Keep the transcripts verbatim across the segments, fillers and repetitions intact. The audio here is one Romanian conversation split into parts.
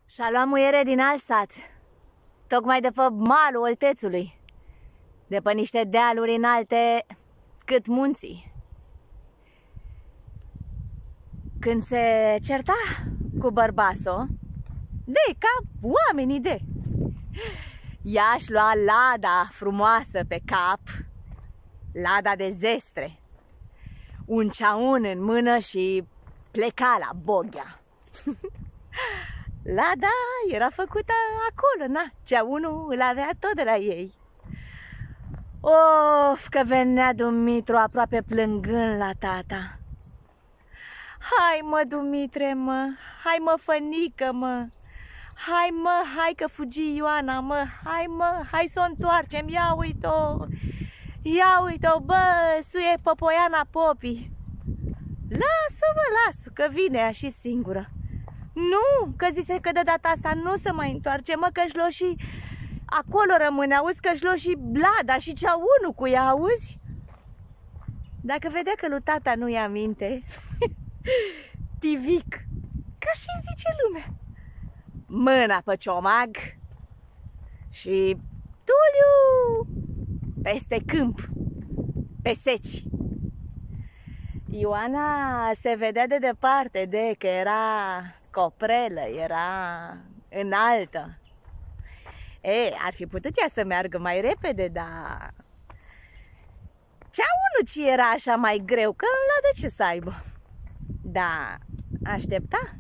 Și-a luat muiere din alt sat, tocmai de pe malul Oltețului, de pe niște dealuri înalte cât munții. Când se certa cu bărbasul, de ca oamenii de, ea își lua lada frumoasă pe cap, lada de zestre, un ceaun în mână și pleca la Boghea. Lada era făcută acolo, na, ceaunul îl avea tot de la ei. Of, că venea Dumitru aproape plângând la tata. Hai mă, Dumitre, mă, hai mă, fănică, mă, hai mă, hai că fugi Ioana, mă, hai mă, hai să o întoarcem, ia uite-o, ia uite-o, bă, suie Popoiana Popii. Lasă-mă, lasă, că vine ea și singură. Nu, că zise că de data asta nu se mai întoarce, mă, că-și lua și acolo rămâne, auzi, că-și lua și blada și ceaunul cu ea, auzi? Dacă vedea că lui tata nu ia minte, tivic, ca și zice lumea, mâna pe ciomag și Tuliu peste câmp, pe seci. Ioana se vedea de departe de că era coprelă, era înaltă. E, ar fi putut ea să meargă mai repede, dar ceaunul ce era așa mai greu, că la de ce să aibă? Da, aștepta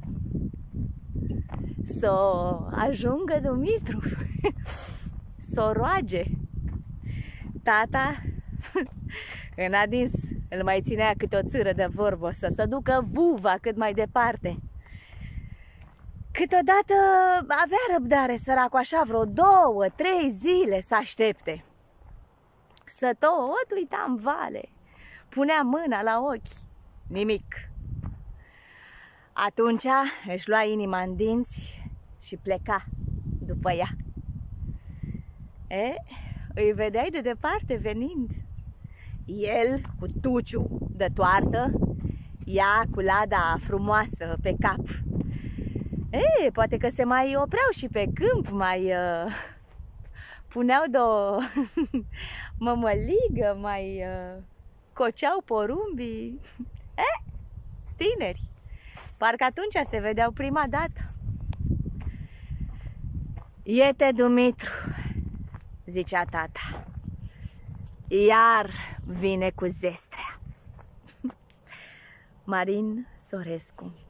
să ajungă Dumitru, să o roage. Tata în adins îl mai ținea câte o țâră de vorbă, să se ducă vuva cât mai departe. Câteodată avea răbdare săracul, așa vreo două, trei zile să aștepte. Să tot uita în vale, punea mâna la ochi, nimic. Atunci își lua inima în dinți și pleca după ea. E, îi vedeai de departe venind. El cu tuciu de toartă, ea cu lada frumoasă pe cap. E, poate că se mai opreau și pe câmp, mai uh, puneau de-o mămăligă, mai uh, coceau porumbii. E, tineri, parcă atunci se vedeau prima dată. Iete, Dumitru, zicea tata, iar vine cu zestrea. Marin Sorescu.